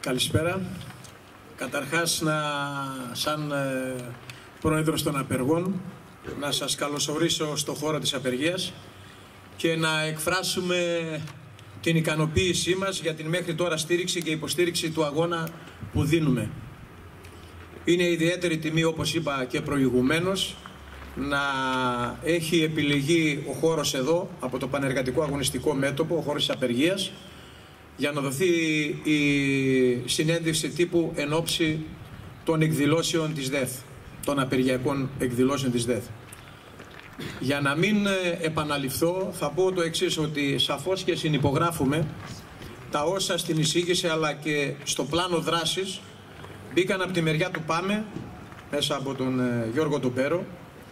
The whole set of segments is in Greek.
Καλησπέρα. Καταρχάς, σαν πρόεδρος των απεργών, να σας καλωσορίσω στο χώρο της απεργίας και να εκφράσουμε την ικανοποίησή μας για την μέχρι τώρα στήριξη και υποστήριξη του αγώνα που δίνουμε. Είναι ιδιαίτερη τιμή, όπως είπα και προηγουμένως, να έχει επιλεγεί ο χώρος εδώ από το Πανεργατικό Αγωνιστικό Μέτωπο, ο χώρος της απεργίας, για να δοθεί η συνέντευξη τύπου εν ώψη των εκδηλώσεων της ΔΕΘ, των απεργιακών εκδηλώσεων της ΔΕΘ. Για να μην επαναληφθώ, θα πω το εξής, ότι σαφώς και συνυπογράφουμε τα όσα στην εισήγηση αλλά και στο πλάνο δράσης μπήκαν από τη μεριά του ΠΑΜΕ, μέσα από τον Γιώργο τον Πέρο.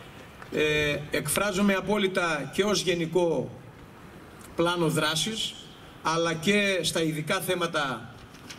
Εκφράζουμε απόλυτα και ως γενικό πλάνο δράσης, αλλά και στα ειδικά θέματα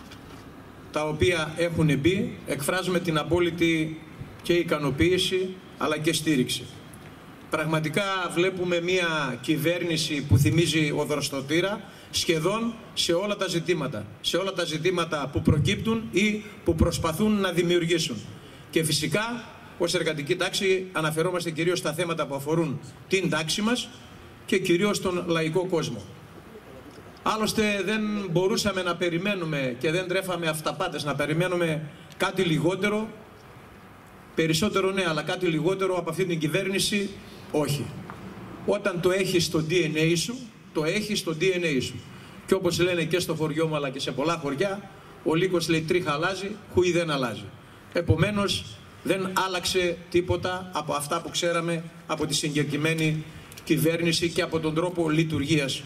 τα οποία έχουν μπει, εκφράζουμε την απόλυτη και ικανοποίηση αλλά και στήριξη. Πραγματικά βλέπουμε μια κυβέρνηση που θυμίζει οδροστοτήρα σχεδόν σε όλα τα ζητήματα. Σε όλα τα ζητήματα που προκύπτουν ή που προσπαθούν να δημιουργήσουν. Και φυσικά ως εργατική τάξη αναφερόμαστε κυρίως στα θέματα που αφορούν την τάξη μας και κυρίως τον λαϊκό κόσμο. Άλλωστε δεν μπορούσαμε να περιμένουμε και δεν τρέφαμε αυταπάτες να περιμένουμε κάτι λιγότερο, περισσότερο ναι, αλλά κάτι λιγότερο από αυτή την κυβέρνηση όχι. Όταν το έχεις στο DNA σου, το έχεις στο DNA σου. Και όπως λένε και στο χωριό μου αλλά και σε πολλά χωριά, ο λύκος λέει τρίχα αλλάζει, χούι δεν αλλάζει. Επομένως δεν άλλαξε τίποτα από αυτά που ξέραμε από τη συγκεκριμένη κυβέρνηση και από τον τρόπο λειτουργίας.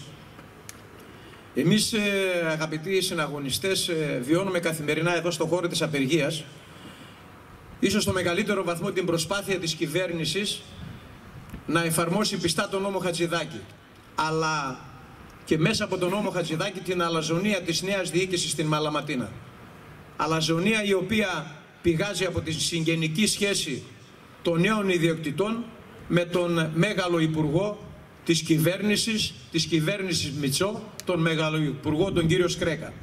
Εμείς, αγαπητοί συναγωνιστές, βιώνουμε καθημερινά εδώ στο χώρο της απεργίας ίσως στο μεγαλύτερο βαθμό την προσπάθεια της κυβέρνησης να εφαρμόσει πιστά τον νόμο Χατζηδάκη, αλλά και μέσα από τον νόμο Χατζηδάκη την αλαζονία της νέας διοίκησης στην Μαλαματίνα. Αλαζονία η οποία πηγάζει από τη συγγενική σχέση των νέων ιδιοκτητών με τον μέγαλο υπουργό της κυβέρνησης Μητσό, τον μεγάλο υπουργό, τον κύριο Σκρέκα.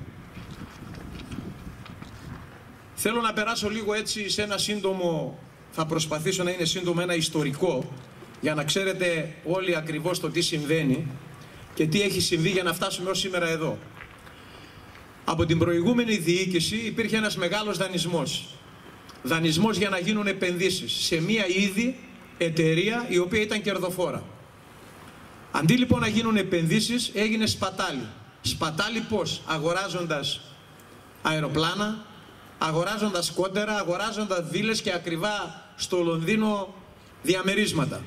Θέλω να περάσω λίγο έτσι σε ένα σύντομο, θα προσπαθήσω να είναι σύντομο, ένα ιστορικό, για να ξέρετε όλοι ακριβώς το τι συμβαίνει και τι έχει συμβεί για να φτάσουμε ως σήμερα εδώ. Από την προηγούμενη διοίκηση υπήρχε ένας μεγάλος δανεισμός. Δανεισμός για να γίνουν επενδύσεις σε μία ήδη εταιρεία η οποία ήταν κερδοφόρα. Αντί λοιπόν να γίνουν επενδύσεις, έγινε σπατάλη. Σπατάλη πώς? Αγοράζοντας αεροπλάνα, αγοράζοντας κόντερα, αγοράζοντας βίλες και ακριβά στο Λονδίνο διαμερίσματα.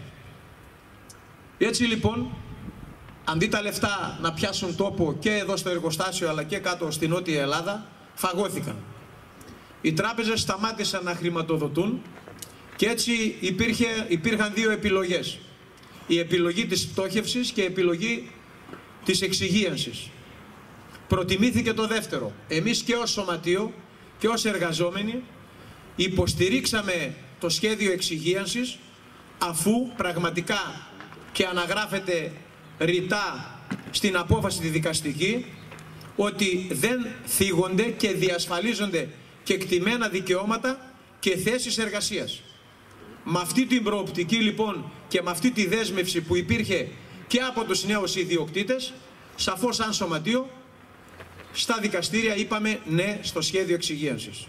Έτσι λοιπόν, αντί τα λεφτά να πιάσουν τόπο και εδώ στο εργοστάσιο αλλά και κάτω στη Νότια Ελλάδα, φαγώθηκαν. Οι τράπεζες σταμάτησαν να χρηματοδοτούν και έτσι υπήρχαν δύο επιλογές. Η επιλογή της πτώχευσης και η επιλογή της εξυγίανσης. Προτιμήθηκε το δεύτερο. Εμείς και ως σωματείο και ως εργαζόμενοι υποστηρίξαμε το σχέδιο εξυγίανσης, αφού πραγματικά και αναγράφεται ρητά στην απόφαση τη δικαστική ότι δεν θίγονται και διασφαλίζονται κεκτημένα δικαιώματα και θέσεις εργασίας. Με αυτή την προοπτική λοιπόν και με αυτή τη δέσμευση που υπήρχε και από τους νέους ιδιοκτήτες, σαφώς σαν σωματείο, στα δικαστήρια είπαμε ναι στο σχέδιο εξυγίανσης.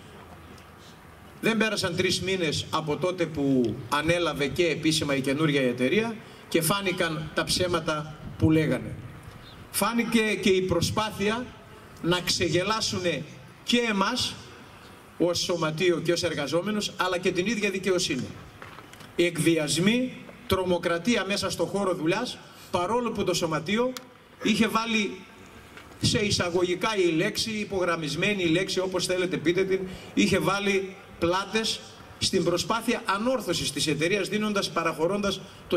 Δεν πέρασαν 3 μήνες από τότε που ανέλαβε και επίσημα η καινούργια εταιρεία και φάνηκαν τα ψέματα που λέγανε. Φάνηκε και η προσπάθεια να ξεγελάσουν και εμάς ως σωματείο και ως εργαζόμενους, αλλά και την ίδια δικαιοσύνη. Οι εκβιασμοί, τρομοκρατία μέσα στο χώρο δουλειάς, παρόλο που το σωματείο είχε βάλει σε εισαγωγικά η λέξη, υπογραμμισμένη η λέξη, όπως θέλετε πείτε την, είχε βάλει πλάτες στην προσπάθεια ανόρθωσης της εταιρείας, παραχωρώντας το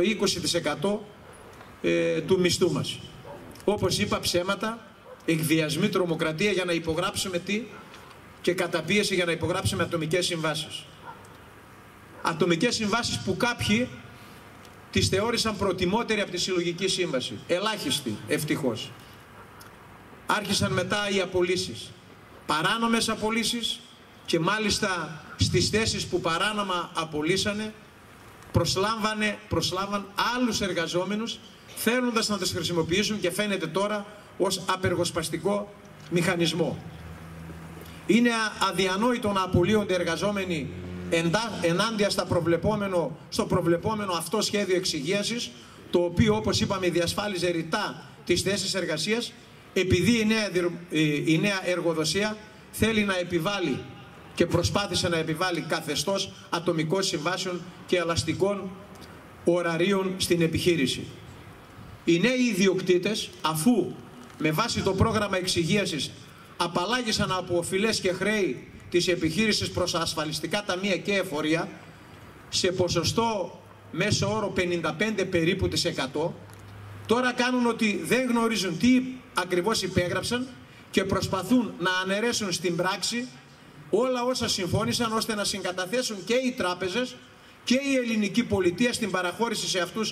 20% του μισθού μας. Όπως είπα, ψέματα, εκβιασμοί, τρομοκρατία για να υπογράψουμε και καταπίεση για να υπογράψουμε ατομικές συμβάσεις. Ατομικές συμβάσεις που κάποιοι τις θεώρησαν προτιμότεροι από τη συλλογική σύμβαση. Ελάχιστοι, ευτυχώς. Άρχισαν μετά οι απολύσεις. παράνομες απολύσεις και μάλιστα στις θέσεις που παράνομα απολύσανε προσλάμβαν άλλους εργαζόμενους θέλοντας να τους χρησιμοποιήσουν και φαίνεται τώρα ως απεργοσπαστικό μηχανισμό. Είναι αδιανόητο να απολύονται εργαζόμενοι ενάντια στο προβλεπόμενο αυτό σχέδιο εξυγίασης, το οποίο, όπως είπαμε, διασφάλιζε ρητά τις θέσεις εργασίας, επειδή η νέα εργοδοσία θέλει να επιβάλλει και προσπάθησε να επιβάλλει καθεστώς ατομικών συμβάσεων και ελαστικών ωραρίων στην επιχείρηση. Οι νέοι ιδιοκτήτες, αφού με βάση το πρόγραμμα εξυγίασης απαλλάγησαν από οφειλές και χρέη της επιχείρησης προς ασφαλιστικά ταμεία και εφορία σε ποσοστό μέσο όρο 55 περίπου της 100, τώρα κάνουν ότι δεν γνωρίζουν τι ακριβώς υπέγραψαν και προσπαθούν να αναιρέσουν στην πράξη όλα όσα συμφώνησαν, ώστε να συγκαταθέσουν και οι τράπεζες και η ελληνική πολιτεία στην παραχώρηση σε αυτούς,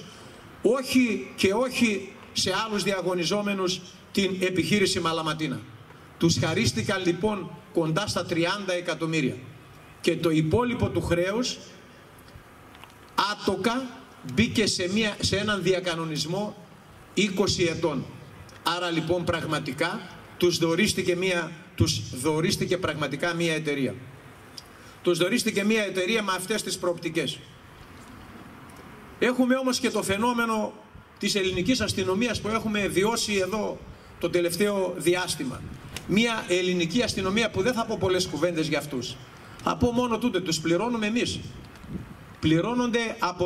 όχι σε άλλους διαγωνιζόμενους, την επιχείρηση Μαλαματίνα. Τους χαρίστηκαν λοιπόν κοντά στα 30 εκατομμύρια και το υπόλοιπο του χρέους άτοκα μπήκε σε έναν διακανονισμό 20 ετών. Άρα λοιπόν πραγματικά τους δωρίστηκε πραγματικά μια εταιρεία. Τους δωρίστηκε μια εταιρεία με αυτές τις προοπτικές. Έχουμε όμως και το φαινόμενο της ελληνικής αστυνομίας που έχουμε βιώσει εδώ το τελευταίο διάστημα. Μια ελληνική αστυνομία που δεν θα πω πολλές κουβέντες για αυτούς. Θα πω μόνο τούτε, τους πληρώνουμε εμείς. Πληρώνονται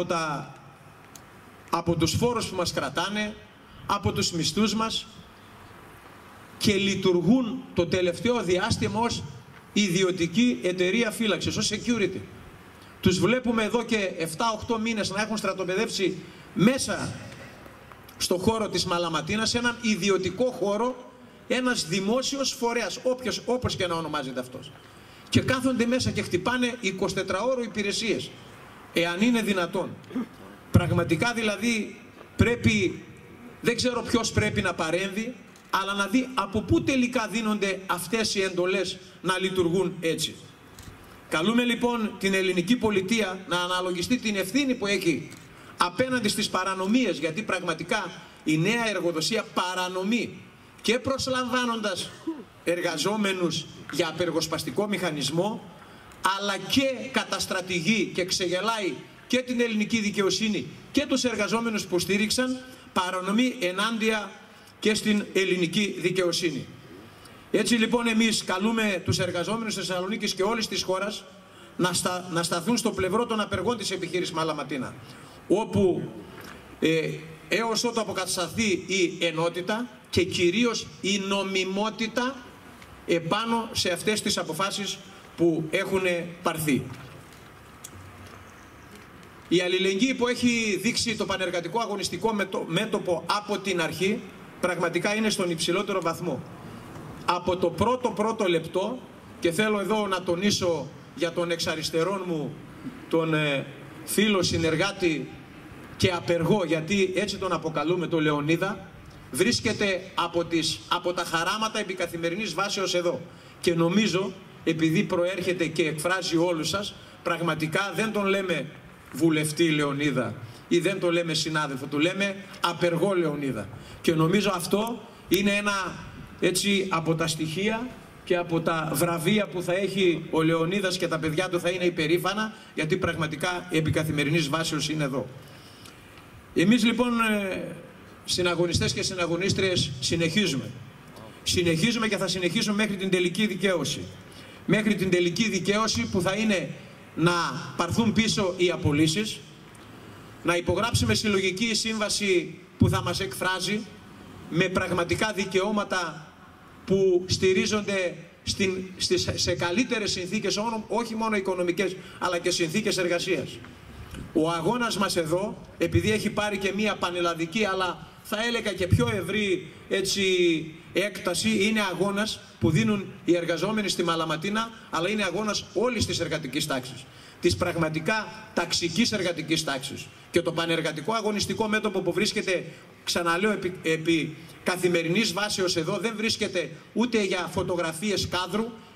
από τους φόρους που μας κρατάνε, από τους μισθούς μας και λειτουργούν το τελευταίο διάστημα ως ιδιωτική εταιρεία φύλαξης, ως security. Τους βλέπουμε εδώ και 7-8 μήνες να έχουν στρατοπεδεύσει μέσα στο χώρο της Μαλαματίνας, έναν ιδιωτικό χώρο, ένας δημόσιος φορέας, όπως και να ονομάζεται αυτός. Και κάθονται μέσα και χτυπάνε 24ωρο υπηρεσίες, εάν είναι δυνατόν. Πραγματικά δηλαδή δεν ξέρω ποιος πρέπει να παρέμβει, αλλά να δει από πού τελικά δίνονται αυτές οι εντολές να λειτουργούν έτσι. Καλούμε λοιπόν την ελληνική πολιτεία να αναλογιστεί την ευθύνη που έχει απέναντι στις παρανομίες, γιατί πραγματικά η νέα εργοδοσία παρανομεί και προσλαμβάνοντας εργαζόμενους για απεργοσπαστικό μηχανισμό, αλλά και καταστρατηγεί και ξεγελάει και την ελληνική δικαιοσύνη και τους εργαζόμενους που στήριξαν, παρανομεί ενάντια και στην ελληνική δικαιοσύνη. Έτσι λοιπόν εμείς καλούμε τους εργαζόμενους της Θεσσαλονίκης και όλης της χώρας να σταθούν στο πλευρό των απεργών της επιχείρησης Μαλαματίνα, όπου έως ότου αποκατασταθεί η ενότητα και κυρίως η νομιμότητα επάνω σε αυτές τις αποφάσεις που έχουν πάρθει. Η αλληλεγγύη που έχει δείξει το πανεργατικό αγωνιστικό μέτωπο από την αρχή πραγματικά είναι στον υψηλότερο βαθμό. Από το πρώτο λεπτό, και θέλω εδώ να τονίσω για τον εξ αριστερών μου τον φίλο συνεργάτη και απεργό, γιατί έτσι τον αποκαλούμε, τον Λεωνίδα, βρίσκεται από τα χαράματα επί καθημερινής βάσεως εδώ. Και νομίζω, επειδή προέρχεται και εκφράζει όλους σας, πραγματικά δεν τον λέμε βουλευτή Λεωνίδα ή δεν το λέμε συνάδελφο, του λέμε απεργό Λεωνίδα. Και νομίζω αυτό είναι ένα έτσι από τα στοιχεία και από τα βραβεία που θα έχει ο Λεωνίδας και τα παιδιά του θα είναι υπερήφανα, γιατί πραγματικά επί καθημερινής βάσεως είναι εδώ. Εμείς λοιπόν συναγωνιστές και συναγωνίστριες συνεχίζουμε και θα συνεχίσουμε μέχρι την τελική δικαίωση. Μέχρι την τελική δικαίωση που θα είναι να πάρθουν πίσω οι απολύσεις, να υπογράψουμε συλλογική σύμβαση που θα μας εκφράζει με πραγματικά δικαιώματα που στηρίζονται σε καλύτερες συνθήκες, όχι μόνο οικονομικές, αλλά και συνθήκες εργασίας. Ο αγώνας μας εδώ, επειδή έχει πάρει και μία πανελλαδική, αλλά θα έλεγα και πιο ευρύ έκταση, είναι αγώνας που δίνουν οι εργαζόμενοι στη Μαλαματίνα, αλλά είναι αγώνας όλης της εργατικής τάξης, της πραγματικά ταξικής εργατικής τάξης. Και το πανεργατικό αγωνιστικό μέτωπο που βρίσκεται, ξαναλέω, επί καθημερινής βάσεως εδώ, δεν βρίσκεται ούτε για φωτογραφίες κάδρου,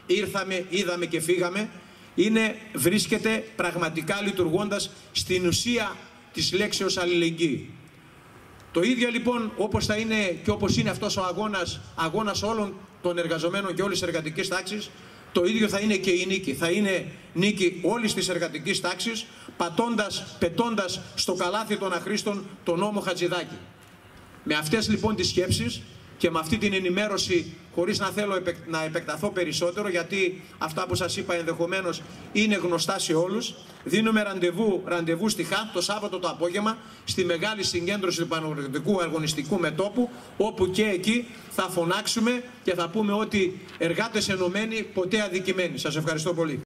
ήρθαμε, είδαμε και φύγαμε, βρίσκεται πραγματικά λειτουργώντας στην ουσία της λέξεως αλληλεγγύη. Το ίδιο λοιπόν όπως θα είναι και όπως είναι αυτός ο αγώνας όλων των εργαζομένων και όλης της εργατικής τάξης, το ίδιο θα είναι και η νίκη. Θα είναι νίκη όλης της εργατικής τάξης, πετώντας στο καλάθι των αχρήστων τον νόμο Χατζηδάκη. Με αυτές λοιπόν τις σκέψεις και με αυτή την ενημέρωση, χωρίς να θέλω να επεκταθώ περισσότερο, γιατί αυτά που σας είπα ενδεχομένως είναι γνωστά σε όλους, δίνουμε ραντεβού στη ΧΑΤ το Σάββατο το απόγευμα, στη μεγάλη συγκέντρωση του Παναγιωτικού Αγωνιστικού Μετώπου, όπου και εκεί θα φωνάξουμε και θα πούμε ότι εργάτες ενωμένοι, ποτέ αδικημένοι. Σας ευχαριστώ πολύ.